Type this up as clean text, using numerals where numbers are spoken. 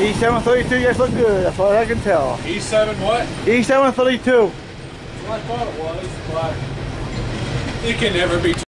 E732, you guys look good. That's all I can tell. E7 what? E732. That's what I thought it was, but it can never be